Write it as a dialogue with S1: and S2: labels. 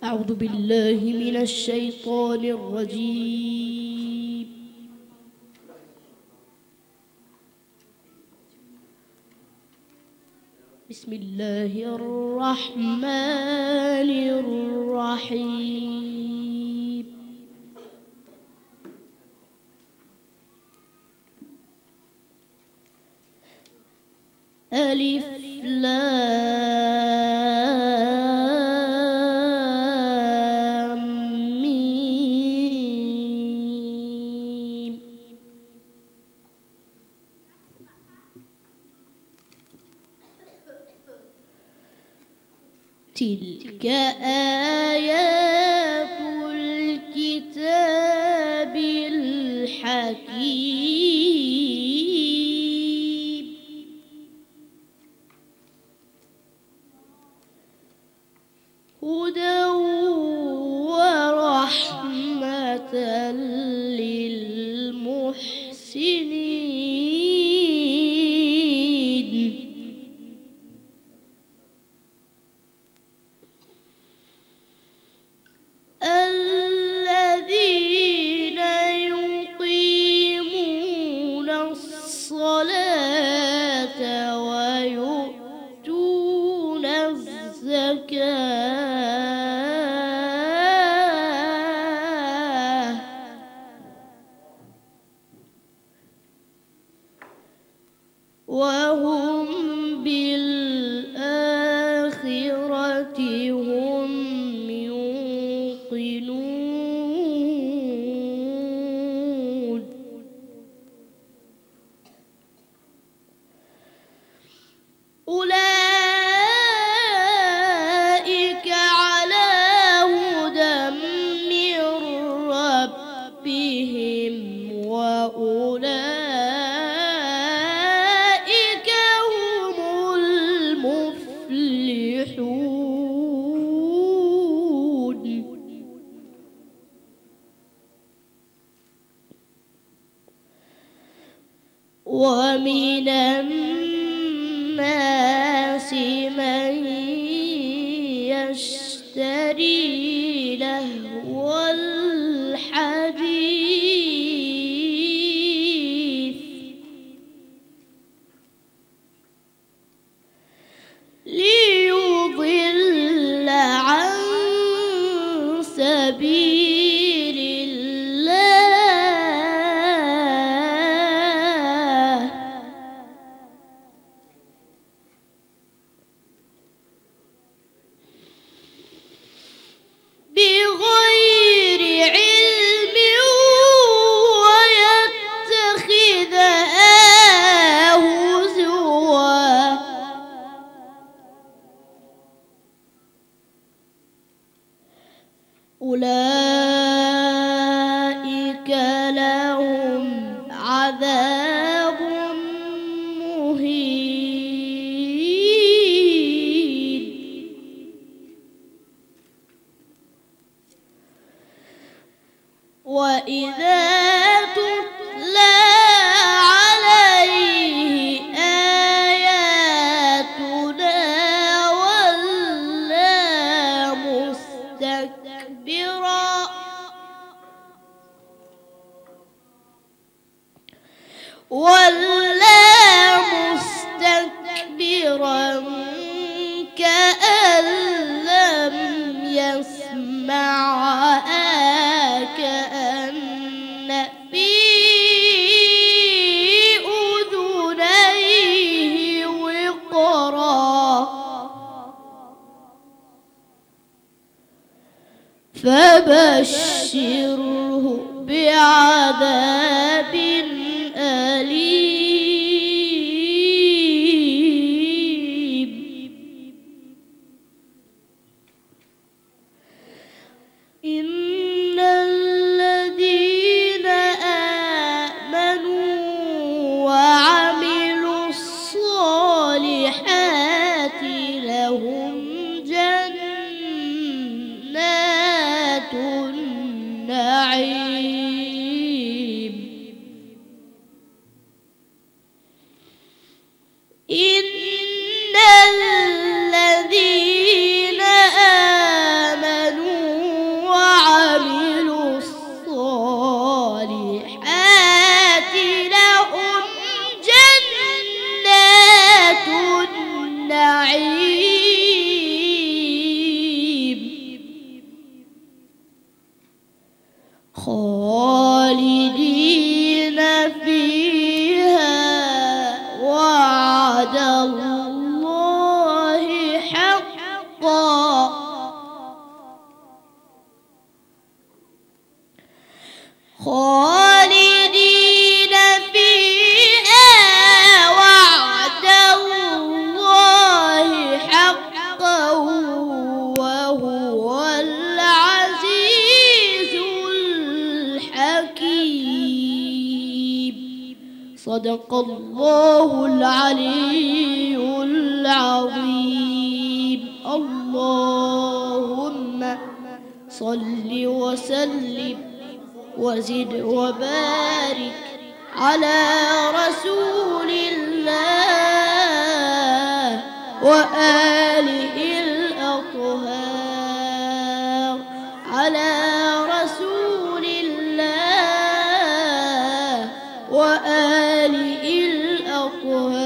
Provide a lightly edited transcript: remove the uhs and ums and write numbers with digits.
S1: أعوذ بالله من الشيطان الرجيم. بسم الله الرحمن الرحيم. ألف لام ميم. تلك آيات الكتاب الحكيم. هدى ورحمة للمحسنين. الذين يقيمون الصلاة ويؤتون الزكاة وهم بالآخرة هم يوقنون. أولئك على هدى من ربهم وأولئك هم المفلحون. ومن الناس من يشتري لهو الحديث ليضل عن سبيل الله بغير علم ويتخذها هزوا. أولئك لهم عذاب مهين. وإذا تتلى عليه آياتنا ولا مستكبرا كأن لم يسمعها كأن في أذنيه وقرا فبشره بعذاب أليم. إن الذين آمنوا وعملوا الصالحات لهم جنات النعيم خالدين فيها وعد الله حقا خالدين فيها وعد الله حقا وهو العزيز الحكيم. صدق الله العلي العظيم. اللهم صل وسلم وزد وبارك على رسول الله وآله الأطهار على رسول الله وآله الأطهار